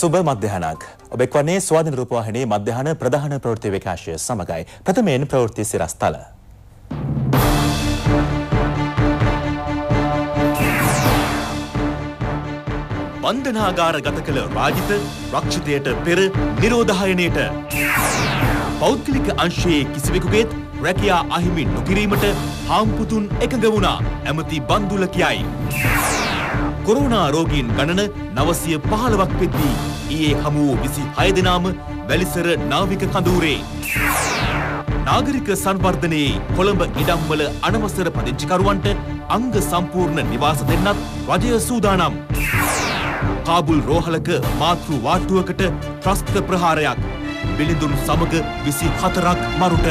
සුබ මධ්‍යහනක් ඔබ එක්වන්නේ ස්වාධීන රූපවාහිනී මධ්‍යහන ප්‍රධාන ප්‍රවෘත්ති විකාශය සමගයි. ප්‍රථමයෙන් ප්‍රවෘත්ති සිරස්තල. බන්ධනාගාර ගත කළ රාජිත රක්ෂිතයට පෙර නිරෝධායනයට පෞද්ගලික අංශයේ කිසිවෙකුගේත් රැකියා අහිමි නොකිරීමට හාම්පුතුන් එකඟ වුණා. ඇමති බන්දුල කියයි. කොරෝනා රෝගීන් ගණන 915ක් වෙද්දී ඊයේ හමු වූ 26 දෙනාම වැලිසර නාවික කඳවුරේ. නාගරික සංවර්ධනයේ කොළඹ ඉඩම්වල අනවසර පදිංචිකරුවන්ට අංග සම්පූර්ණ නිවාස දෙන්නත් රජය සූදානම්. කාබුල් රෝහලක මාතෘ වාට්ටුවකට ත්‍රස්ත ප්‍රහාරයක්. බිලිඳුන් සමග 24ක් මරුට.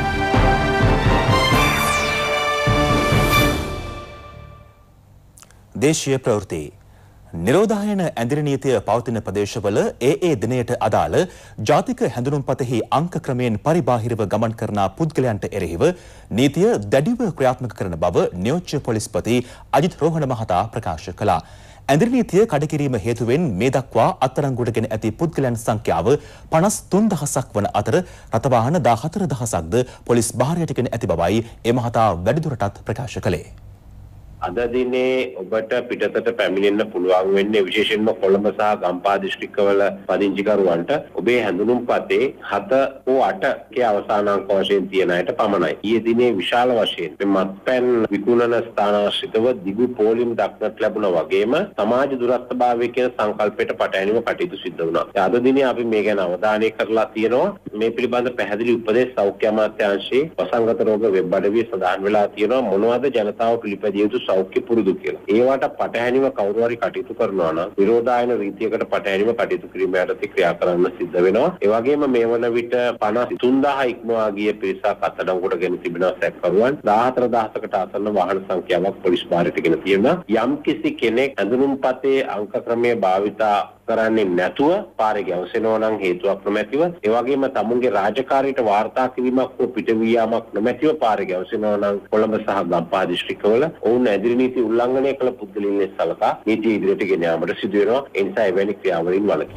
දේශීය ප්‍රවෘත්ති. නිරෝධායන ඇඳිරි නීතිය පවතින ප්‍රදේශවල ඒ දිනයට අදාළ ජාතික හැඳුනුම්පතෙහි අංක ක්‍රමයෙන් පරිබාහිරව ගමන් කරන පුද්ගලයන්ට එරෙහිව නීතිය දැඩිව ක්‍රියාත්මක කරන බව නියෝජ්‍ය පොලිස්පති අජිත් රෝහණ මහතා ප්‍රකාශ කළා. ඇඳිරි නීතිය කඩකිරීම හේතුවෙන් මේ දක්වා අත්අඩංගුවටගෙන ඇති පුද්ගලයන් සංඛ්‍යාව 53000ක් වන අතර රථවාහන 14000ක්ද පොලිස් භාරයටගෙන ඇති බවයි ඒ මහතා වැඩිදුරටත් ප්‍රකාශ කළේ. අද දිනේ ඔබට පිටතට පැමිණෙන්න පුළුවන් වෙන්නේ විශේෂයෙන්ම කොළඹ සහ ගම්පහ දිස්ත්‍රික්කවල පදිංචිකරුවන්ට ඔබේ හැඳුනුම්පතේ 7 හෝ 8 කේ අවසාන අංක වශයෙන් තියෙන අයට පමණයි. ඊයේ දිනේ විශාල වශයෙන් මේ මත්පැන් විකුණන ස්ථානාශ්‍රිතව දිගු පෝලිම් දක්නට ලැබුණා වගේම සමාජ දුරස්ථභාවය කියන සංකල්පයට පටහැනිව කටයුතු සිද්ධ වුණා. අද දිනේ අපි මේ ගැන අවධානය කරලා තියෙනවා. මේ පිළිබඳ පැහැදිලි උපදෙස් සෞඛ්‍ය අමාත්‍යාංශයේ වසංගත රෝග වෙබ් අඩවියේ සඳහන් වෙලා තියෙනවා. මොනවද ජනතාව පිළිපැදිය යුතු සෞඛ්‍ය පුරුදු කියලා. ඒවට පටහැනිව කවුරු හරි කටයුතු කරනවා නම් විරෝධායන රීතියකට පටහැනිව කටයුතු කිරීම යටතේ ක්‍රියා කරන්න සිද්ධ වෙනවා. ඒ වගේම මේ වන විට 53000 ඉක්මවා ගිය පිරිසක් අත්අඩංගුවට ගෙන තිබෙනවා සැකකරුවන්. 14000කට ආසන්න වාහන සංඛ්‍යාවක් පොලිස් භාරයට ගෙන තියෙනවා. යම්කිසි කෙනෙක් හැඳුනුම්පතේ අංක ක්‍රමයේ භාවිතා කරන්නේ නැතුව පාරේ ගැවසෙනවා නම් හේතුවක් නොමැතිව ඒ වගේම තමුන්ගේ රාජකාරියට වාර්තා කිරීමක් හෝ පිටවියාමක් නොමැතිව පාරේ ගැවසෙනවා නම් කොළඹ සහ ගම්පහ දිස්ත්‍රික්කවල ඔවුන් ඇදිරි නීති උල්ලංඝනය කළ පුද්ගලයන් ලෙස සලකා නීතිය ඉදිරියට ගෙන යාමට සිදු වෙනවා. ඒ නිසා එවැනි ක්‍රියාවලින් වළකින්න.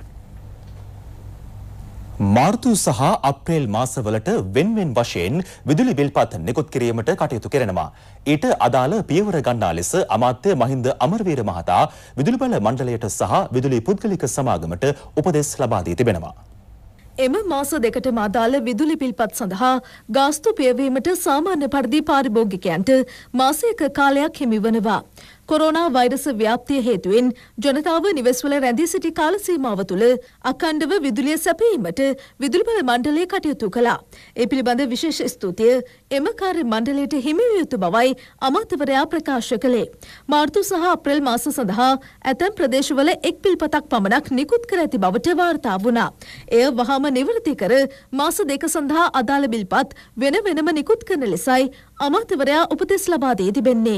මාර්තු සහ අප්‍රේල් මාසවලට වෙන්වෙන් වශයෙන් විදුලි බිල්පත් නිකුත් කිරීමට කටයුතු කෙරෙනවා. ඊට අදාළ පියවර ගන්නා ලෙස අමාත්‍ය මහින්ද අමරවීර මහතා විදුලි බල මණ්ඩලයට සහ විදුලි පුද්ගලික සමාගමට උපදෙස් ලබා දී තිබෙනවා. එම මාස දෙකටම අදාළ විදුලි බිල්පත් සඳහා ගාස්තු පියවීමට සාමාන්‍ය පරිදි පාරිභෝගිකයන්ට මාසයක කාලයක් හිමිවනවා. කොරෝනා වෛරස ව්‍යාප්තිය හේතුවෙන් ජනතාව නිවෙස්වල රැඳී සිටි කාල සීමාව තුළ අඛණ්ඩව විදුලිය සැපයීමට විදුලි බල මණ්ඩලය කටයුතු කළා. ඒ පිළිබඳ විශේෂ ස්තුතිය එම කාර්ය මණ්ඩලයට හිමි විය යුතු බවයි අමාත්‍යවරයා ප්‍රකාශ කළේ. මාර්තු සහ අප්‍රේල් මාස සඳහා ඇතැම් ප්‍රදේශවල එක් බිල්පතක් පමණක් නිකුත් කර ඇති බවට වාර්තා වුණා. එය වහාම නිවෘත්ති කර මාස දෙක සඳහා අදාළ බිල්පත් වෙන වෙනම නිකුත් කරන ලෙසයි අමාත්‍යවරයා උපදෙස් ලබා දී තිබෙන්නේ.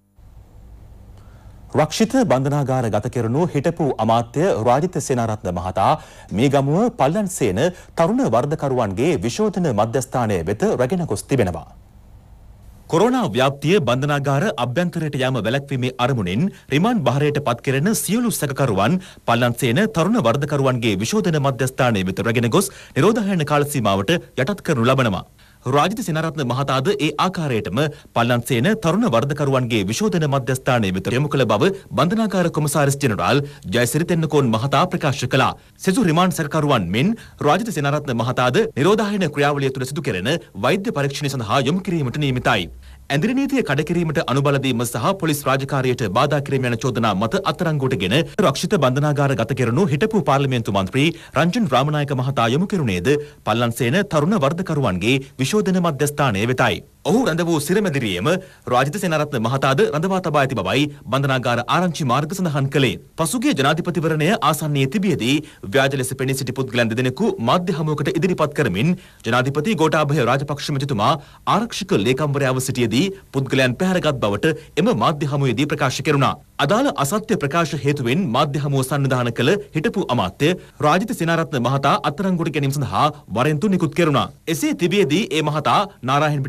රක්ෂිත බන්ධනාගාර ගත කෙරුණු හිටපු අමාත්‍ය රාජිත සේනාරත්න මහතා මේ ගමුව පල්ලන්සේන තරුණ වර්ධකරුවන්ගේ විශෝධන මධ්‍යස්ථානය වෙත රැගෙන ගොස් තිබෙනවා. කොරෝනා ව්‍යාප්තිය බන්ධනාගාර අභ්‍යන්තරයට යාම වැළැක්වීමේ අරමුණෙන් රිමාන්ඩ් භාරයට පත් කෙරෙන සියලු සැකකරුවන් පල්ලන්සේන තරුණ වර්ධකරුවන්ගේ විශෝධන මධ්‍යස්ථානය වෙත රැගෙන ගොස් නිරෝධායන කාල සීමාවට යටත් කරනු ලබනවා. රාජිත සේනාරත්න මහතාද ඒ ආකාරයටම පල්ලන්සේන තරුණ වර්ධකරුවන්ගේ විශෝධන මධ්‍යස්ථානය වෙත යොමු කළ බව බන්ධනාගාර කොමසාරිස් ජෙනරාල් ජයසිරි තෙන්නකෝන් මහතා ප්‍රකාශ කළා. සෙසු රිමාන්ඩ් සැකකරුවන් මෙන් රාජිත සේනාරත්න මහතාද නිරෝධායන ක්‍රියාවලිය තුළ සිදු කෙරෙන වෛද්‍ය පරීක්ෂණ සඳහා යොමු කිරීමට නියමිතයි. ඇඳිරි නීතිය කඩ කිරීමට අනුබල දීම සහ පොලිස් රාජකාරියට බාධා කිරීම යන චෝදනා මත අත්අඩංගුවටගෙන රක්ෂිත බන්ධනාගාර ගත කෙරුණු හිටපු පාර්ලිමේන්තු මන්ත්‍රී රංජන් රාමනායක මහතා යොමු කෙරුණේද පල්ලන්සේන තරුණ වර්ධකරුවන්ගේ විශෝධන මධ්‍යස්ථානය වෙතයි. ඔහු රැඳ වූ සිරමැදිරියේම රාජිත සේනාරත්න මහතාද රඳවා තබා ඇති බවයි බන්ධනාගාර ආරංචි මාර්ග සඳහන් කළේ. පසුගිය ජනාධිපතිවරණය ආසන්නයේ තිබියදී ව්‍යාජ ලෙස පෙනී සිටි පුද්ගලයන් දෙදෙනෙකු මාධ්‍ය හමුවකට ඉදිරිපත් කරමින් ජනාධිපති ගෝඨාභය රාජපක්ෂ මැතිතුමා ආරක්ෂක ලේකම්වරයාව සිටියේදී පුද්ගලයන් පැහැරගත් බවට එම මාධ්‍ය හමුවේදී ප්‍රකාශ කෙරුණා. අදාළ අසත්‍ය ප්‍රකාශ හේතුවෙන් මාධ්‍ය හමුව සන්නිධාන කළ හිටපු අමාත්‍ය රාජිත සේනාරත්න මහතා අත්අඩංගුවට ගැනීම සඳහා වරෙන්තු නිකුත් කෙරුණා. එසේ තිබියදී ඒ මහතා නාරායන්පිට ප්‍රදේශයේ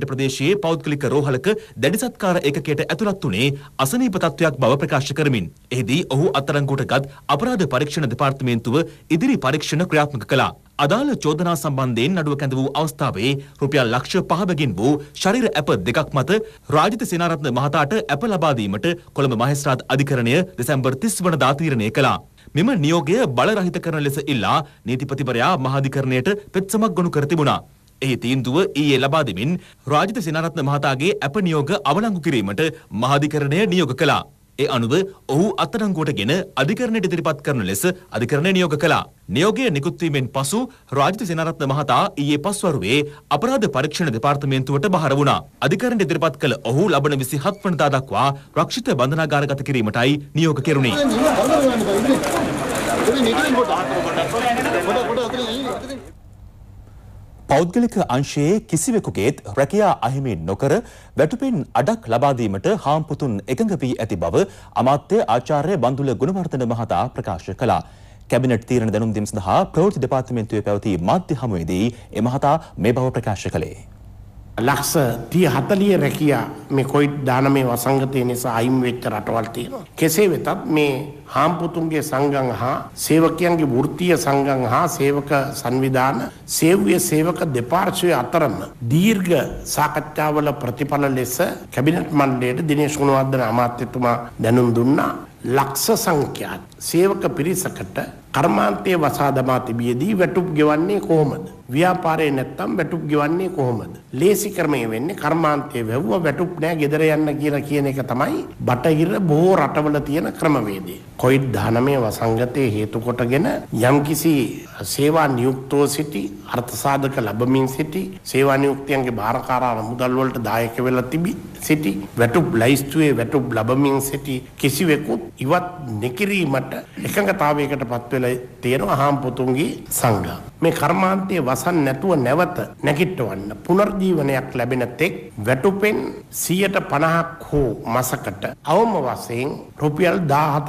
අංශයේ පෞද්ගලික රෝහලක දැඩි සත්කාර ඒකකයට ඇතුළත් වුණේ අසනීප තත්ත්වයක් බව ප්‍රකාශ කරමින් එහිදී ඔහු අත්අඩංගුවටගත් අපරාධ පරීක්ෂණ දෙපාර්තමේන්තුව ඉදිරි පරීක්ෂණ ක්‍රියාත්මක කළා. අදාළ චෝදනා සම්බන්ධයෙන් නඩුව කැඳ වූ අවස්ථාවේ රුපියල් ලක්ෂ 5 බැගින් වූ ශරීර ඇප දෙකක් මත රාජිත සේනාරත්න මහතාට ඇප ලබා දීමට කොළඹ මහේස්ත්‍රාත් අධිකරණය දෙසැම්බර් 30 වනදා තීරණය කළා. මෙම නියෝගය බලරහිත කරන ලෙස ඉල්ලා නීතිපතිවරයා මහාධිකරණයට පෙත්සමක් ගොනු කර තිබුණා. එහි තීන්දුව ඊයේ ලබා දෙමින් රාජිත සේනාරත්න මහතාගේ ඇප නියෝග අවලංගු කිරීමට මහාධිකරණය නියෝග කළා. ඒ අනුව ඔහු අත්අඩංගුවටගෙන අධිකරණයට ඉදිරිපත් කරන ලෙස අධිකරණය නියෝග කළා. නියෝගය නිකුත් වීමෙන් පසු රාජිත සේනාරත්න මහතා ඊයේ පස්වරුවේ අපරාධ පරීක්ෂණ දෙපාර්තමේන්තුවට බහර වුණා. අධිකරණයට ඉදිරිපත් කළ ඔහු ලබන 27 වනදා දක්වා රක්ෂිත බන්ධනාගාරගත කිරීමටයි නියෝග කෙරුණේ. පෞද්ගලික අංශයේ කිසිවෙකුගේත් රැකියා අහිමි නොකර වැටුපෙන් අඩක් ලබා දීමට හාම්පුතුන් එකඟ වී ඇති බව අමාත්‍ය ආචාර්ය බන්දුල ගුණවර්ධන මහතා ප්‍රකාශ කළා. කැබිනට් තීරණ දැනුම් දීම සඳහා ප්‍රවෘත්ති දෙපාර්තමේන්තුවේ පැවති මාධ්‍ය හමුවේදී ඒ මහතා මේ බව ප්‍රකාශ කළේ. ලක්ෂ 30-40 රැකියා මේ කොවිඩ් 19 වසංගතය නිසා අයින් වෙච්ච රටවල් තියෙනවා. කෙසේ වෙතත් මේ හාම්පුතුන්ගේ සංගම් හා සේවකයන්ගේ වෘත්තීය සංගම් හා සේවක සංවිධාන සේවක දෙපාර්ශ්වය අතරම දීර්ඝ සාකච්ඡාවල ප්‍රතිඵල ලෙස කැබිනට් මණ්ඩලයට දිනේෂ් ගුණවර්ධන අමාත්‍යතුමා දැනුම් දුන්නා. ලක්ෂ සංඛ්‍යාත සේවක පිරිසකට කර්මාන්තයේ වසා දමා තිබියදී වැටුප් ගෙවන්නේ කොහොමද? ව්‍යාපාරේ නැත්තම් වැටුප් ගෙවන්නේ කොහොමද? ලේසි ක්‍රමය වෙන්නේ කර්මාන්තයේ වැවුව වැටුප් නෑ ගෙදර යන්න කියලා කියන එක තමයි බටහිර බොහෝ රටවල තියෙන ක්‍රමවේදය. කොවිඩ් 19 වසංගතයේ හේතු කොටගෙන යම්කිසි සේවා නියුක්තව සිටි අර්ථ සාධක ලැබමින් සිටි සේවා නියුක්තයන්ගේ භාරකාර මුදල් වලට දායක වෙලා සිටි වැටුප් ලයිස්තුවේ වැටුප් ලැබමින් සිටි කිසිවෙකුත් ඉවත් නොකිරීමට එකඟතාවයකට පත් වෙලා තියෙනවා හාම්පුතුන්ගේ සංඝ. මේ කර්මාන්තයේ වසන් නැතුව නැවත නැගිටවන්න පුනර්ජීවනයක් ලැබෙන තෙක් වැටුපෙන් 50% හෝ මාසකට අවම වශයෙන් රුපියල්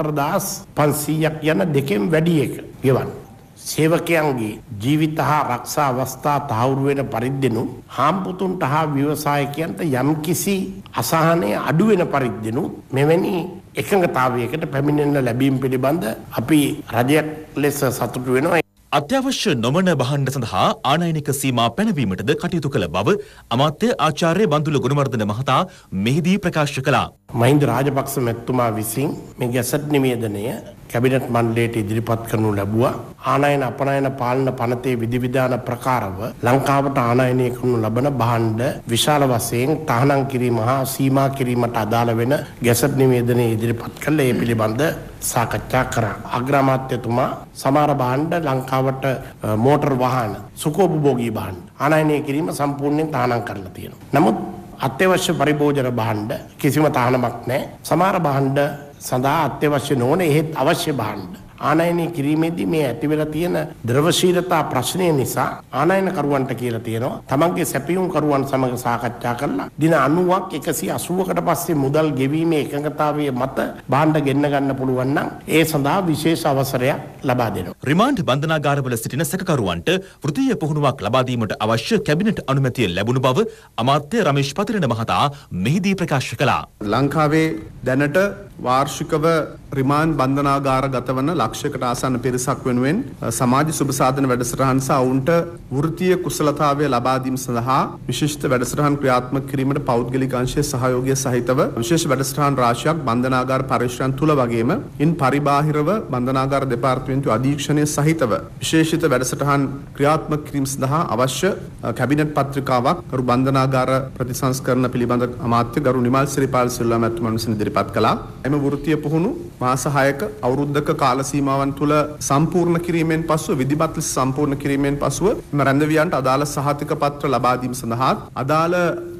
14500ක් යන දෙකෙන් වැඩි එක ගෙවන්න. සේවකයන්ගේ ජීවිත හා ආරක්ෂා අවස්ථා තහවුරු වෙන පරිද්දෙනු හාම්පුතුන්ට හා ව්‍යවසායකයන්ට යම්කිසි අසහනය අඩු වෙන පරිද්දෙනු මෙවැනි එකඟතාවයකට පැමිණෙන්න ලැබීම පිළිබඳ අපි රජයක් ලෙස සතුටු වෙනවා. අත්‍යවශ්‍ය නොවන භාණ්ඩ සඳහා ආනයනික සීමා පැනවීමටද කටයුතු කළ බව අමාත්‍ය ආචාර්ය බන්දුල ගුණවර්ධන මහතා මෙහිදී ප්‍රකාශ කළා. මහින්ද රාජපක්ෂ මැතිතුමා විසින් මේ ගැසට් නිවේදනය කැබිනට් මණ්ඩලයට ඉදිරිපත් කරනු ලැබුවා. ආනයන අපනයන පාලන පනතේ විධිවිධාන ප්‍රකාරව ලංකාවට ආනයනය කරනු ලබන භාණ්ඩ විශාල වශයෙන් තහනම් කිරීම හා සීමා කිරීමට අදාළ වෙන ගැසට් නිවේදනය ඉදිරිපත් කළ ඒ පිළිබඳ සාකච්ඡා කරා. අග්‍රාමාත්‍යතුමා සමහර භාණ්ඩ ලංකාවට මෝටර් වාහන සුඛෝපභෝගී භාණ්ඩ ආනයනය කිරීම සම්පූර්ණයෙන් තහනම් කරලා තියෙනවා. නමුත් අත්‍යවශ්‍ය පරිභෝජන භාණ්ඩ කිසිම තහනමක් නැහැ. සමහර භාණ්ඩ සඳහා අත්‍යවශ්‍ය නොවන එහෙත් අවශ්‍ය භාණ්ඩ ආනයනය කිරීමේදී මේ ඇති වෙලා තියෙන ද්‍රවශීලතා ප්‍රශ්නය නිසා ආනයනකරුවන්ට කියලා තියෙනවා තමන්ගේ සැපයුම් කරුවන් සමග සාකච්ඡා කරලා දින 90ක් 180කට පස්සේ මුදල් ගෙවීමේ එකඟතාවයේ මත භාණ්ඩ ගෙන්න ගන්න පුළුවන් නම් ඒ සඳහා විශේෂ අවසරයක් ලබා දෙනවා. රිමාන්ඩ් බන්ධනාගාරවල සිටින සැකකරුවන්ට වෘත්තීය පුහුණුවක් ලබා දීමට අවශ්‍ය කැබිනට් අනුමැතිය ලැබුණු බව අමාත්‍ය රමේෂ් පතිරණ මහතා මෙහිදී ප්‍රකාශ කළා. ලංකාවේ දැනට වාර්ෂිකව රිමාන්ඩ් බන්ධනාගාර ගතවන ලක්ෂයකට ආසන්න පිරිසක් වෙනුවෙන් සමාජ සුබ සාධන වැඩසටහන් සහ ඔවුන්ට වෘත්තීය කුසලතාවය ලබා දීම සඳහා විශිෂ්ට වැඩසටහන් ක්‍රියාත්මක කිරීමට පෞද්ගලික අංශයේ සහයෝගය සහිතව විශේෂ වැඩසටහන් රාශියක් බන්ධනාගාර පරිශ්‍රයන් තුල වගේම ඉන් පරිබාහිරව බන්ධනාගාර දෙපාර්තමේන්තුව අධීක්ෂණය සහිතව විශේෂිත වැඩසටහන් ක්‍රියාත්මක කිරීම සඳහා අවශ්‍ය කැබිනට් පත්‍රිකාවක් ගරු බන්ධනාගාර ප්‍රතිසංස්කරණ පිළිබඳ අමාත්‍ය ගරු නිමල් සිරිපාල සිල්වා මැතිතුමන් විසින් ඉදිරිපත් කළා. එම වෘත්තීය පුහුණු මාස 6ක අවුරුද්දක කාල සීමාවන් තුල සම්පූර්ණ කිරීමෙන් පසුව විධිමත් ලෙස සම්පූර්ණ කිරීමෙන් පසුව රැඳවියන්ට අදාළ සහතික පත්‍ර ලබා දීම සඳහා අදාළ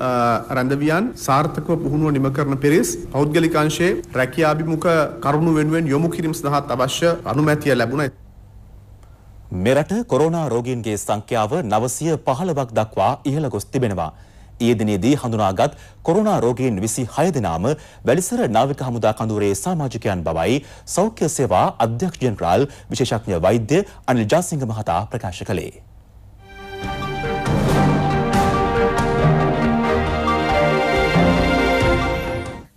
රැඳවියන් සාර්ථකව පුහුණුව නිම කරන පිරිස් පෞද්ගලික අංශයේ රැකියාභිමුඛ කරුණු වෙනුවෙන් යොමු කිරීම සඳහා අවශ්‍ය අනුමැතිය ලැබුණා. මෙරට කොරෝනා රෝගීන්ගේ සංඛ්‍යාව 915ක් දක්වා ඉහළ ගොස් තිබෙනවා. ඊයේ දිනේදී හඳුනාගත් කොරෝනා රෝගීන් 26 දෙනාම වැලිසර නාවික හමුදා කඳවුරේ සමාජිකයන් බවයි සෞඛ්‍ය සේවා අධ්‍යක්ෂ ජෙනරාල් විශේෂඥ වෛද්‍ය අනිල් ජාසිංහ මහතා ප්‍රකාශ කළේ.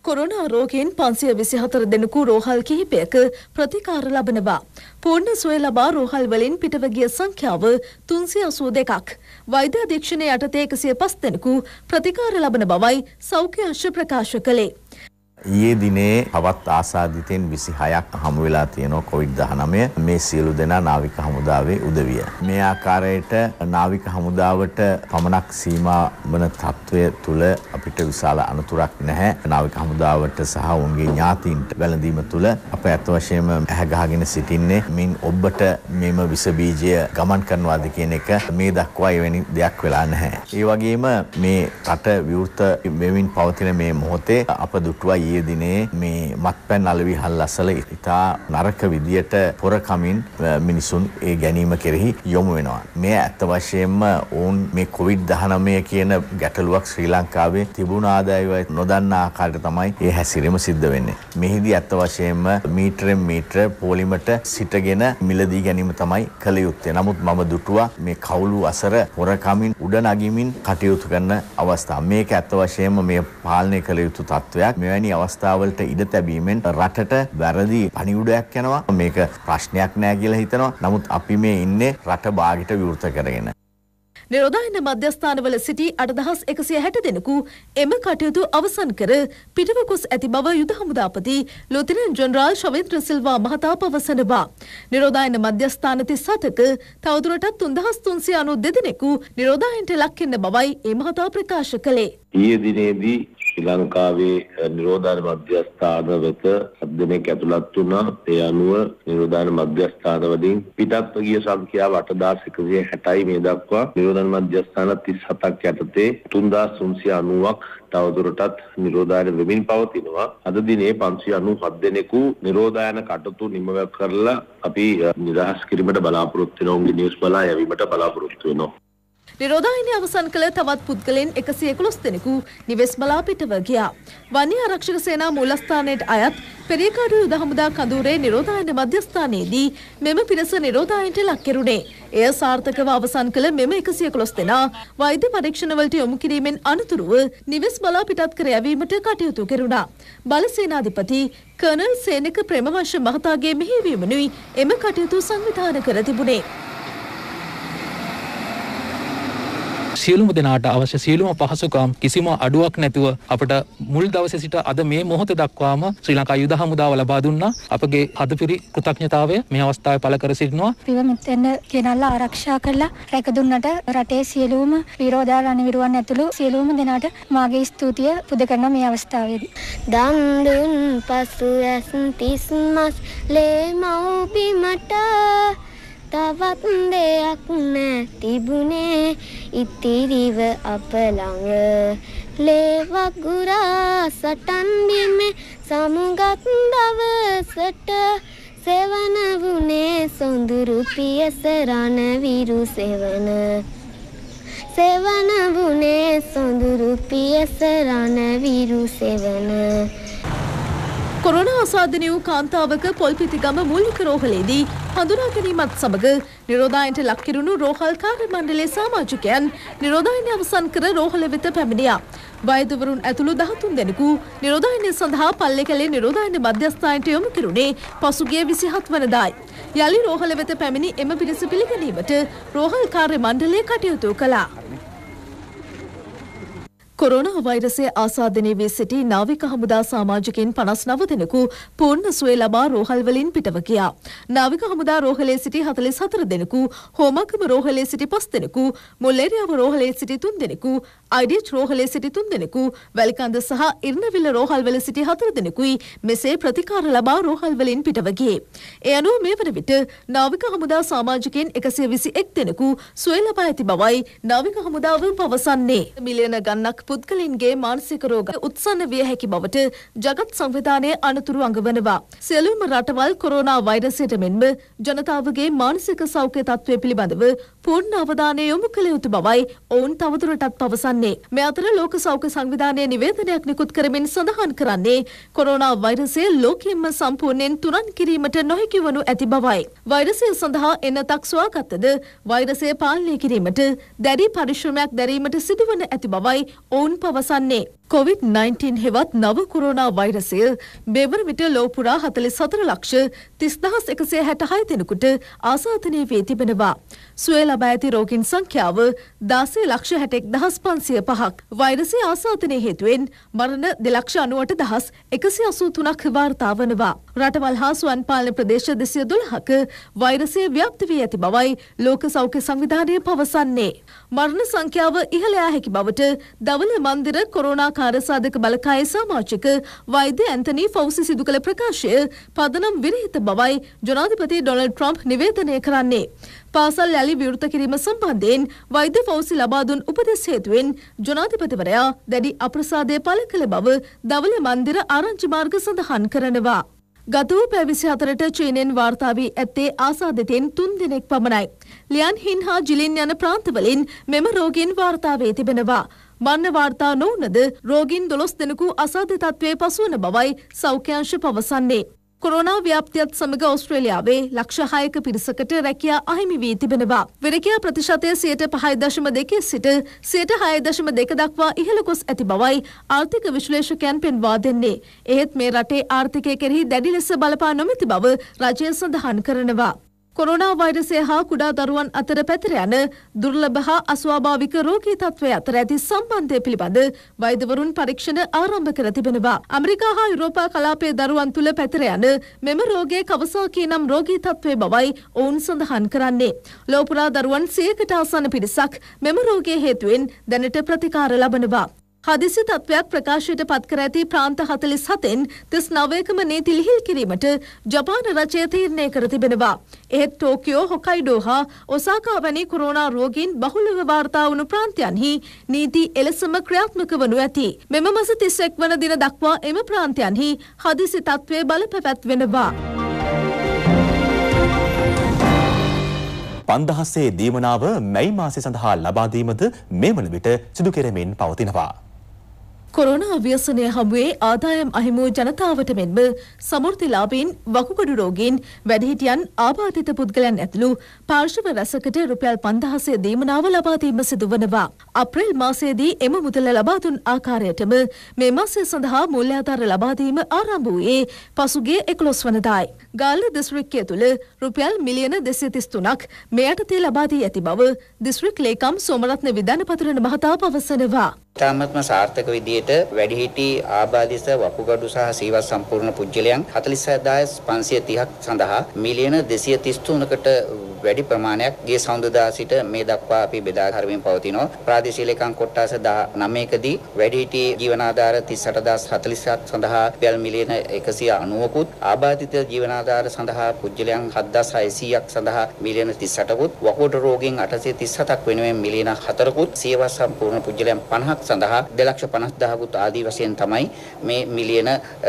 කොරෝනා රෝගයෙන් 524 දෙනෙකු රෝහල් කිහිපයක ප්‍රතිකාර ලබනවා. පූර්ණ සුවය ලබා රෝහල් වලින් පිටව ගිය සංඛ්‍යාව 382ක්. වෛද්‍ය අධීක්ෂණය යටතේ 105 දෙනෙකු ප්‍රතිකාර ලබන බවයි සෞඛ්‍ය අංශ ප්‍රකාශ කළේ. ඊයේ දිනේ තවත් ආසාදිතයින් 26ක් හමු වෙලා තියෙනවා COVID-19 මේ සියලු දෙනා නාවික හමුදාවේ උදවිය. මේ ආකාරයට නාවික හමුදාවට පමණක් සීමා වන තත්වය තුල අපිට විශාල අනතුරක් නැහැ. නාවික හමුදාවට සහ ඔවුන්ගේ ඥාතීන්ට වැළඳීම තුල අප ඇත්ත වශයෙන්ම ඇහැ ගහගෙන සිටින්නේ මින් ඔබට මේම විස බීජය ගමන් කරනවාද කියන එක මේ දක්වා එවැනි දෙයක් වෙලා නැහැ. ඒ වගේම මේ රට විවෘත වෙමින් පවතින මේ මොහොතේ අප දුටුවා ඊයේ දිනේ මේ මත්පැන් අලෙවි හල් අසල ඉතා නරක විදියට පොරකමින් මිනිසුන් ඒ ගැනීම කෙරෙහි යොමු වෙනවා. මේ ඇත්ත වශයෙන්ම ඔවුන් මේ COVID-19 කියන ගැටලුවක් ශ්‍රී ලංකාවේ තිබුණාදයි නොදන්නා ආකාරයට තමයි ඒ හැසිරීම සිද්ධ වෙන්නේ. මෙහිදී ඇත්ත වශයෙන්ම මීටරෙන් මීටර පොලිමට සිටගෙන මිලදී ගැනීම තමයි කළ යුත්තේ. නමුත් මම දුටුවා මේ කවුළු අසර පොරකමින් උඩ නගිමින් කටයුතු කරන අවස්ථා. මේක ඇත්ත වශයෙන්ම මේ පාලනය කළ යුතු තත්වයක්. මෙවැනි අවස්ථාවලට ඉඩ තැබීමෙන් රටට වැරදි පණිවුඩයක් යනවා. මේක ප්‍රශ්නයක් නෑ කියලා හිතනවා. නමුත් අපි මේ ඉන්නේ රට බාගට විවෘත කරගෙන. නිරෝධායන මධ්‍යස්ථානවල සිටි 8160 දෙනෙකු එම කටයුතු අවසන් කර පිටව ගොස් ඇති බව යුද හමුදාපති ලුතිනන්ට් ජෙනරාල් ශවේන්ද්‍ර සිල්වා මහතා පවසනවා. නිරෝධායන මධ්‍යස්ථාන 37ක තවදුරටත් 3392 දෙනෙකු නිරෝධායනට ලක් වෙන බවයි ඒ මහතා ප්‍රකාශ කළේ. ඊයේ දිනේදී ශ්‍රී ලංකාවේ නිරෝධායන මධ්‍යස්ථාන වෙත 7 දෙනෙක් ඇතුළත් වුණා. ඒ අනුව නිරෝධායන මධ්‍යස්ථාන වලින් පිටත්ව ගිය සංඛ්‍යාව 8160යි මේ දක්වා. නිරෝධායන මධ්‍යස්ථාන 37ක් යටතේ 3390ක් තවදුරටත් නිරෝධායන වෙමින් පවතිනවා. අද දිනේ 597 දෙනෙකු නිරෝධායන කටයුතු නිමව කරලා අපි නිදහස් කිරීමට බලාපොරොත්තු වෙනවා. උන්ගේ නිවුස් බලා යැවීමට බලාපොරොත්තු වෙනවා. නිරෝධායනය අවසන් කළ තවත් පුද්ගලයන් 111 දෙනෙකු නිවෙස් බලා පිටව ගියා. වන්‍ය ආරක්ෂක සේනා මූලස්ථානයට අයත් පෙරියකාඩු යුද හමුදා කඳවුරේ නිරෝධායන මධ්‍යස්ථානයේදී මෙම පිරිස නිරෝධායනට ලක් කෙරුණේ. එය සාර්ථකව අවසන් කළ මෙම 111 දෙනා වෛද්‍ය පරීක්ෂණවලට යොමු කිරීමෙන් අනතුරුව නිවෙස් බලා පිටත් කර යැවීමට කටයුතු කෙරුණා. බල සේනාධිපති කර්නල් සේනක ප්‍රේමවංශ මහතාගේ මෙහෙයවීමනුයි එම කටයුතු සංවිධානය කර තිබුණේ. සියලුම දෙනාට අවශ්‍ය සියලුම පහසුකම් කිසිම අඩුවක් නැතුව අපට මුල් දවසේ සිට අද මේ මොහොත දක්වාම ශ්‍රී ලංකා යුද හමුදාව ලබා දුන්නා. අපගේ හදපිරි කෘතඥතාවය මේ අවස්ථාවේ පළ කර සිටිනවා. පිව මෙතෙන් ගෙනල්ලා ආරක්ෂා කරලා රැක දුන්නට රටේ සියලුම විරෝධා රණවිරුවන් ඇතුළු සියලුම දෙනාට මාගේ ස්තුතිය පුද කරන මේ අවස්ථාවේදී. දන් දුන් පසු ඇස් තිස්මස් ලේ මව්බිමට තවත් දෙයක් නැතිබුණේ ඉතිරිව අප ළඟ ලේ වගුරා සටන් බිමේ සමුගත් දවසට සෙවන වුණේ සොඳුරු පියස රණවිරු සෙවන වුණේ සොඳුරු පියස රණවිරු සෙවන. කොරෝනා ආසාදනය වූ කාන්තාවක පොල්පිටිගම මූලික රෝහලේදී හඳුනා ගැනීමත් සමග නිරෝධායනට ලක් කෙරුණු රෝහල් කාර්ය මණ්ඩලයේ සමාජිකයන් නිරෝධායනය අවසන් කර රෝහල වෙත පැමිණියා. වෛද්‍යවරුන් ඇතුළු 13 දෙනෙකු නිරෝධායනය සඳහා පල්ලේකැලේ නිරෝධායන මධ්‍යස්ථානයට යොමු කෙරුණේ පසුගිය 27 වනදායි. යලි රෝහල වෙත පැමිණි එම පිරිස පිළිගැනීමට රෝහල් කාර්ය මණ්ඩලය කටයුතු කළා. කොරෝනා වෛරසය ආසාදනය වී සිටි නාවික හමුදා සමාජිකයින් 59 දෙනෙකු පූර්ණ සුවය ලබා රෝහල් වලින් පිටව ගියා. නාවික හමුදා රෝහලේ සිටි 44 දෙනෙකු, හෝමාගම රෝහලේ සිටි 5 දෙනෙකු, මුල්ලේරියාව රෝහලේ සිටි 3 දෙනෙකු, IDH රෝහලේ සිටි 3 දෙනෙකු, වැලිකන්ද සහ ඉර්ණවිල රෝහල් වල සිටි 4 දෙනෙකුයි මෙසේ ප්‍රතිකාර ලබා රෝහල් වලින් පිටව ගියේ. ඒ අනුව මේ වන විට නාවික හමුදා සමාජිකයින් 121 දෙනෙකු සුවය ලබා ඇති බවයි නාවික හමුදාව පවසන්නේ. මිලියන ගණනක් පුද්ගලයන්ගේ මානසික රෝග උත්සන්න විය හැකි බවට ජගත් සංවිධානයේ අනතුරු අඟවනවා. සියලුම රටවල් කොරෝනා වෛරසයට මෙන්ම ජනතාවගේ මානසික සෞඛ්‍ය තත්ත්වය පිළිබඳව පූර්ණ අවධානය යොමු කළ යුතු බවයි ඔවුන් තවදුරටත් පවසන්නේ. මේ අතර ලෝක සෞඛ්‍ය සංවිධානය නිවේදනයක් නිකුත් කරමින් සඳහන් කරන්නේ කොරෝනා වෛරසය ලෝකෙින්ම සම්පූර්ණයෙන් තුරන් කිරීමට නොහැකි වනු ඇති බවයි. වෛරසය සඳහා එන්නතක් සොයාගත්තද වෛරසය පාලනය කිරීමට දැඩි පරිශ්‍රමයක් දැරීමට සිදුවන ඇති බවයි ඔවුන් පවසන්නේ. COVID-19 හෙවත් නව කොරෝනා වෛරසය මෙවර විට ලොව පුරා 44,30,166 දෙනෙකුට ආසාදනය වී තිබෙනවා. සුවය ලබා ඇති රෝගීන් සංඛ්‍යාව 16,61,505ක්. වෛරසය ආසාදනය හේතුවෙන් මරණ 2,98,183ක් වාර්තා වනවා. රටවල් හා ස්වයං පාලන ප්‍රදේශ 212ක වෛරසය ව්‍යාප්ත වී ඇති බවයි ලෝක සෞඛ්‍ය සංවිධානය පවසන්නේ. මරණ සංඛ්‍යාව ඉහළ යා හැකි බවට දවල මන්දිර කොරෝනා කාර්යසාධක බලකායේ සමාජික වෛද්‍ය ඇන්තනි ෆෞසි සිදු කළ ප්‍රකාශය පදනම් විරහිත බවයි ජනාධිපති ඩොනල්ඩ් ට්‍රම්ප් නිවේදනය කරන්නේ. පාසල් යළි විවෘත කිරීම සම්බන්ධයෙන් වෛද්‍ය ෆෞසි ලබා දුන් උපදෙස් හේතුවෙන් ජනාධිපතිවරයා දැඩි අප්‍රසාදය පළ කළ බව දවල මන්දිර ආරංචි මාර්ග සඳහන් කරනවා. ගත වූ පැය 24ට චීනෙන් වාර්තා වී ඇත්තේ ආසාදිතයින් 3 දෙනෙක් පමණයි. ලියන් හින් හා ජිලින් යන ප්‍රාන්තවලින් මෙම රෝගීන් වාර්තා වී තිබෙනවා. මරණ වාර්තා නොවුනද රෝගීන් 12 දෙනෙකු අසාධ්‍ය තත්ත්වයේ පසුවන බවයි සෞඛ්‍ය පවසන්නේ. කොරෝනා ව්‍යාප්තියත් සමග ඕස්ට්‍රේලියාවේ ලක්ෂ 6ක පිරිසකට රැකියා අහිමි වී තිබෙනවා. විරකියා ප්‍රතිශතය 5.2 සිට 6.2 දක්වා ඉහළ ගොස් ඇති බවයි ආර්ථික විශ්ලේෂකයන් පෙන්වා දෙන්නේ. එහෙත් මේ රටේ ආර්ථිකය කෙරෙහි දැඩි ලෙස බලපා නොමැති බව රජය සඳහන් කරනවා. කොරෝනා වෛරසය හා කුඩා දරුවන් අතර පැතිර යන දුර්ලභ හා අස්වාභාවික රෝගී තත්ත්වය අතර ඇති සම්බන්ධය පිළිබඳ වෛද්‍යවරුන් පරීක්ෂණ ආරම්භ කර තිබෙනවා. ඇමරිකා හා යුරෝපා කලාපයේ දරුවන් තුළ පැතිර යන මෙම රෝගයේ කවසාකී නම් රෝගී තත්ත්වය බවයි ඔවුන් සඳහන් කරන්නේ. ලෝපුරා දරුවන් 100කට ආසන්න පිරිසක් මෙම රෝගයේ හේතුවෙන් දැනට ප්‍රතිකාර ලබනවා. හදිසි තත්ත්වයක් ප්‍රකාශයට පත් කර ඇති ප්‍රාන්ත 47න් 39කම නීති ලිහිල් කිරීමට ජපාන රජය තීරණය කර තිබෙනවා. එහෙත් ටෝකියෝ, හොකයිඩෝ හා ඔසාකා වැනි කොරෝනා රෝගීන් බහුලව වාර්තා වුණු ප්‍රාන්තයන්හි නීති එලෙසම ක්‍රියාත්මක වනු ඇති. මෙම මාස 31 වන දින දක්වා එම ප්‍රාන්තයන්හි හදිසි තත්ත්වය බලපැවැත්වෙනවා. 5000 දීමනාව මැයි මාසය සඳහා ලබා දීමද මේ වන විට සිදු කෙරෙමින් පවතිනවා. කොරෝනා ව්‍යසනය හමුවේ ආදායම් අහිමි වූ ජනතාවට මෙන්ම සමෘද්ධිලාභීන්, වකුගඩු රෝගීන්, වැඩිහිටියන්, ආබාධිත පුද්ගලයන් ඇතුළු පාර්ශව රැසකට රුපියල් 5000 දීමනාව ලබා දීම සිදුවනවා. අප්‍රේල් මාසයේදී එම මුදල ලබා දුන් ආකාරයටම මේ මාසය සඳහා මූල්‍යාධාර ලබා දීම ආරම්භ වූයේ පසුගිය 11 වනදායි. ගාල්ල දිස්ත්‍රික්කය තුළ රුපියල් මිලියන 233ක් මේ යටතේ ලබා දී ඇති බව දිස්ත්‍රික් ලේකම් සෝමරත්න විදානපතුරන මහතා පවසනවා. තාමත්ම සාර්ථක විදියට වැඩිහිටි ආබාධිත වකුගඩු සහ සීවස් සම්පූර්ණ පුද්ගලයන් 46530ක් සඳහා මිලියන 233කට වැඩි ප්‍රමාණයක් ගිය සඳුදා සිට මේ දක්වා අපි බෙදා හරිමින් පවතිනවා. ප්‍රාදේශීය ලේකම් කොට්ටාස 19කදී වැඩිහිටි ජීවනාධාර 38047ක් සඳහා රුපියල් මිලියන 190කුත්, ආබාධිත ජීවනාධාර සඳහා පුද්ගලයන් 7600ක් සඳහා මිලියන 38කුත්, වකුගඩු රෝගීන් 837ක් වෙනුවෙන් මිලියන 4කුත්, සීවස් සම්පූර්ණ පුද්ගලයන් 50ක් සඳහා 2,50,000කුත් ආදී වශයෙන් තමයි මේ මිලියන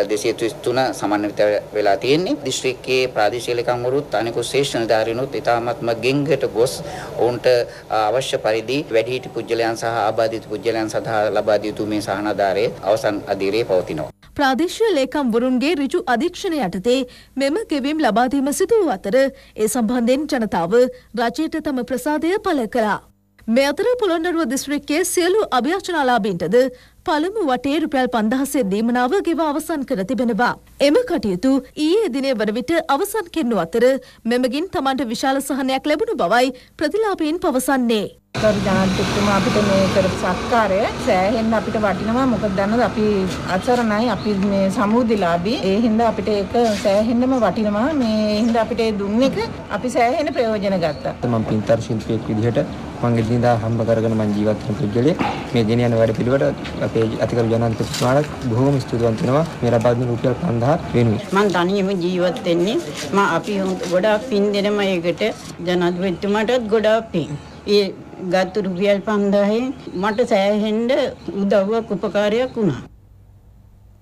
233 සමන්විත වෙලා තියෙන්නේ. දිස්ත්‍රික්කයේ ප්‍රාදේශීය ලේකම්වරුත් අනිකුත් ශේෂ්ඨ නිලධාරීනුත් ඉතාමත්ම ගෙන්ගට ගොස් ඔවුන්ට අවශ්‍ය පරිදි වැඩිහිටි පුද්ගලයන් සහ ආබාධිත පුද්ගලයන් සඳහා ලබා දී යුතු මේ සහනාධාරය අවසන් අදියරේ පවතිනවා. ප්‍රාදේශීය ලේකම්වරුන්ගේ ඍජු අධීක්ෂණය යටතේ මෙම ගෙවීම් ලබා දීම සිදු වූ අතර ඒ සම්බන්ධයෙන් ජනතාව රජයට තම ප්‍රසාදය පළ කළා. මේ අතර පොළොන්නරුව දිස්ත්‍රික්කයේ සියලු අභියාචනාලාභීන්ටද පළමු වටේ රුපියල් 5000 දීමනාව ගෙවා අවසන් කර තිබෙනවා. එම කටයුතු ඊයේ දිනේ වන විට අවසන් කෙරෙනු අතර මෙමගින් තමන්ට විශාල සහනයක් ලැබුණු බවයි ප්‍රතිලාභීන් පවසන්නේ. කරු ජනාධිපතිතුමා අපිට මේ කරපු සත්කාරය සෑහෙන්න අපිට වටිනවා. මොකද දන්නවද අපි අසරණයි, අපි මේ සමෘද්ධිලාභී. ඒ හින්දා අපිට ඒක සෑහෙන්නම වටිනවා. මේ හින්දා අපිට දුන්න එක අපි සෑහෙන ප්‍රයෝජන ගත්තා. මම පින්තර ශිල්පියෙක් විදිහට මගේ දිනදා හම්බ කරගෙන මම ජීවත් වෙන පුද්ගලයෙක්. මේ ගෙන යන වැඩ පිළිවෙලට අපේ අතිගරු ජනාධිපතිතුමාට බොහෝම ස්තුතිවන්ත වෙනවා. මේ ලබා දුන්න රුපියල් 5000 වෙනුවෙන්. මම තනියම ජීවත් වෙන්නේ. අපි ගොඩාක් පින් දෙනම ඒකට ජනාධිපතිතුමාටත් ගොඩාක් පින්. ඒ ගත්තු රුපියල් 5000 මට සෑහෙන්න උදව්වක් උපකාරයක් වුණා.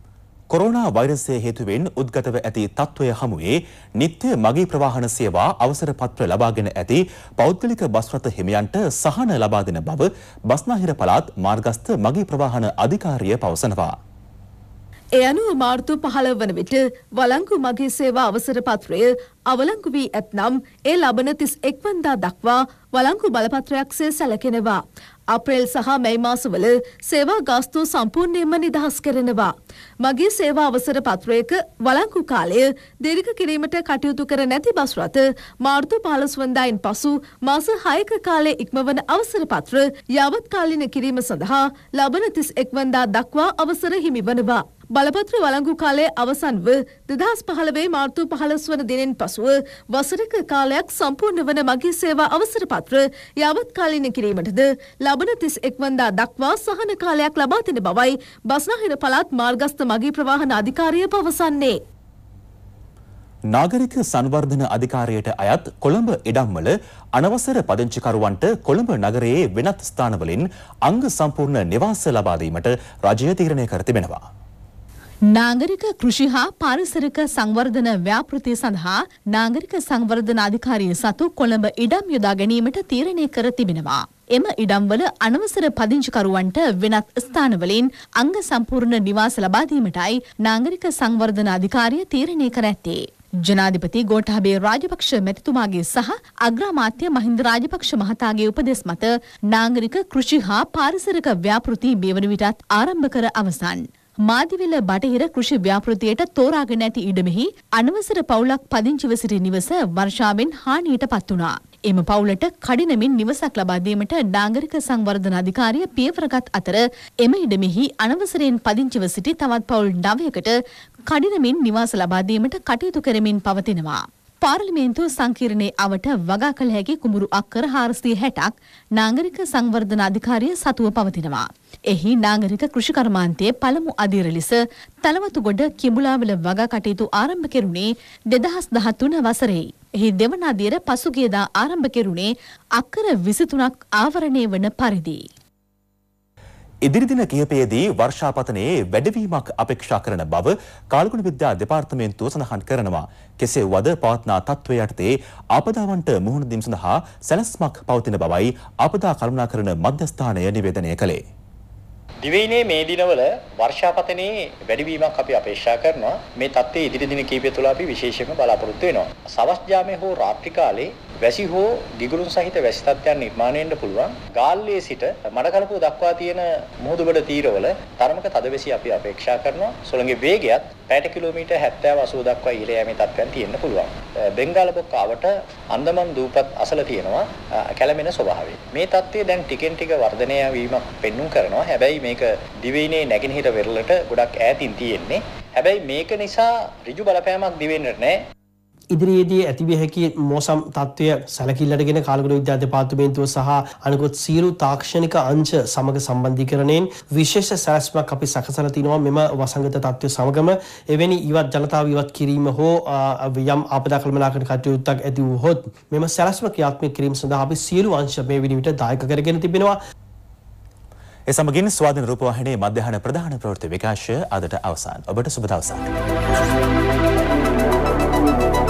කොරෝනා වෛරසය හේතුවෙන් උද්ගතව ඇති තත්ත්වය හමුවේ නිත්‍ය මගී ප්‍රවාහන සේවා අවසර පත්‍ර ලබාගෙන ඇති පෞද්ගලික බස් රථ හිමියන්ට සහන ලබා දෙන බව බස්නාහිර පළාත් මාර්ගස්ථ මගී ප්‍රවාහන අධිකාරිය පවසනවා. ඒ අනුව මාර්තු 15 වන විට වළංගු මගී සේවා අවසර පත්‍රය අවලංගු වී ඇතනම් ඒ ලබන 31 වනදා දක්වා වළංගු බලපත්‍රයක්සේ සැලකෙනවා. අප්‍රේල් සහ මැයි මාසවල සේවා ගාස්තු සම්පූර්ණයෙන්ම නිදහස් කරනවා. මගී සේවා අවසර පත්‍රයක වළංගු කාලය දීර්ඝ කිරීමට කටයුතු කර නැති බස් රථ මාර්තු 15 වනදායින් පසු මාස 6ක කාලයේ ඉක්මවන අවසර පත්‍ර යාවත් කාලීන කිරීම සඳහා ලබන 31 වනදා දක්වා අවසර හිමි වනවා. බලපත්‍ර වළංගු කාලයේ අවසන්ව 2015 මාර්තු 15 වන දිනෙන් පසුව වසරක කාලයක් සම්පූර්ණ වන මගී සේවා අවසර පත්‍ර යාවත් කාලීන කිරීමටද ලබන 31 වනදා දක්වා සහන කාලයක් ලබා දෙන බවයි බස්නාහිර පළාත් මාර්ගස්ථ මගී ප්‍රවාහන අධිකාරිය පවසන්නේ. නාගරික සංවර්ධන අධිකාරියට අයත් කොළඹ ඉඩම්වල අනවසර පදිංචිකරුවන්ට කොළඹ නගරයේ වෙනත් ස්ථානවලින් අංග සම්පූර්ණ නිවාස ලබා දීමට රජය තීරණය කර තිබෙනවා. නාගරික කෘෂි හා පාරිසරික සංවර්ධන ව්‍යාපෘතිය සඳහා නාගරික සංවර්ධන අධිකාරිය සතු කොළඹ ඉඩම් යොදා ගැනීමට තීරණය කර තිබෙනවා. එම ඉඩම්වල අනවසර පදිංචිකරුවන්ට වෙනත් ස්ථානවලින් අංග සම්පූර්ණ නිවාස ලබා දීමටයි නාගරික සංවර්ධන අධිකාරිය තීරණය කර ඇත්තේ. ජනාධිපති ගෝඨාභය රාජපක්ෂ මැතිතුමාගේ සහ අග්‍රාමාත්‍ය මහින්ද රාජපක්ෂ මහතාගේ උපදෙස් මත නාගරික කෘෂි හා පාරිසරික ව්‍යාපෘති මේ වන විටත් ආරම්භ කර අවසන්. මාදිවිල බටහිර කෘෂි ව්‍යාපෘතියට තෝරාගෙන ඇති ඉඩමෙහි අනවසර පවුලක් පදිංචිව සිටි නිවස වර්ෂාවෙන් හානියට පත් වුණා. එම පවුලට කඩිනමින් නිවසක් ලබා දීමට නාගරික සංවර්ධන අධිකාරිය පියවරගත් අතර එම ඉඩමෙහි අනවසරයෙන් පදිංචිව සිටි තවත් පවුල් 9කට කඩිනමින් නිවාස ලබා දීමට කටයුතු කරමින් පවතිනවා. පාර්ලිමේන්තු සංකීර්ණයේ අවට වගා කළ හැකි කුඹුරු අක්කර 460ක් නාගරික සංවර්ධන අධිකාරිය සතුව පවතිනවා. එහි නාගරික කෘෂි කර්මාන්තයේ පළමු අදියර ලෙස තලවතුගොඩ කිඹුලාවල වගා කටයුතු ආරම්භ කෙරුණේ 2013 වසරේ. එහි දෙවන අදියර පසුගියදා ආරම්භ කෙරුණේ අක්කර 23ක් ආවරණය වන පරිදි. ඉදිරි දින කිහිපයේදී වර්ෂාපතනයේ වැඩිවීමක් අපේක්ෂා කරන බව කාලගුණ විද්‍යා දෙපාර්තමේන්තුව සඳහන් කරනවා. කෙසේ වුවද පවත්නා තත්ත්වය යටතේ ආපදාවන්ට මුහුණ දීම සඳහා සැලැස්මක් පවතින බවයි ආපදා කළමනාකරණ මධ්‍යස්ථානය නිවේදනය කළේ. දිවයිනේ මේ දිනවල වර්ෂාපතනයේ වැඩිවීමක් අපි අපේක්ෂා කරනවා. මේ තත්ත්වයේ ඉදිරි දින කිහිපය තුළ අපි විශේෂයෙන්ම බලාපොරොත්තු වෙනවා. සවස් යාමේ හෝ රාත්‍රී කාලේ වැසි හෝ දිගුරුම් සහිත වැසි තත්ත්වයන් නිර්මාණය වෙන්න පුළුවන්. ගාල්ලේ සිට මඩකලපුව දක්වා තියෙන මුහුදුබඩ තීරවල තරමක තදවැසි අපි අපේක්ෂා කරනවා. සොළඟේ වේගයත් පැයට කිලෝමීටර් 70-80 දක්වා ඉහළ යෑමේ තත්ත්වයන් තියෙන්න පුළුවන්. බෙන්ගාල බොක්කාවට අන්දමන් දූපත් අසල තියෙනවා කැළඹෙන ස්වභාවය. මේ තත්ත්වය දැන් ටිකෙන් ටික වර්ධනය වීමක් පෙන්눔 කරනවා. හැබැයි මේක දිවයිනේ නැගෙනහිර වෙරළට ගොඩක් ඈතින් තියෙන්නේ. හැබැයි මේක නිසා ඍජු බලපෑමක් දිවෙන්නට නැහැ. ඉදිරියේදී ඇතිවිය හැකි මෝසම් තත්ත්වය සැලකිල්ලටගෙන කාලගුණ විද්‍යා දෙපාර්තමේන්තුව සහ අනිකුත් සියලු තාක්ෂණික අංශ සමග සම්බන්ධීකරණයෙන් විශේෂ සැලැස්මක් අපි සකසලා තිනවා මෙම වසංගත තත්ත්වය සමගම එවැනි ඉවත් ජනතාව ඉවත් කිරීම හෝ යම් ආපදා කළමනාකරණ කටයුත්තක් ඇති වුවහොත් මෙම සැලැස්ම ක්‍රියාත්මක කිරීම සඳහා අපි සියලු අංශ මේ විනිවිට දායක කරගෙන තිබෙනවා. ඒ සමගින් ස්වාධීන රූපවාහිනියේ මධ්‍යහන ප්‍රධාන ප්‍රවෘත්ති විකාශය අදට අවසන්. ඔබට සුබ දවසක්.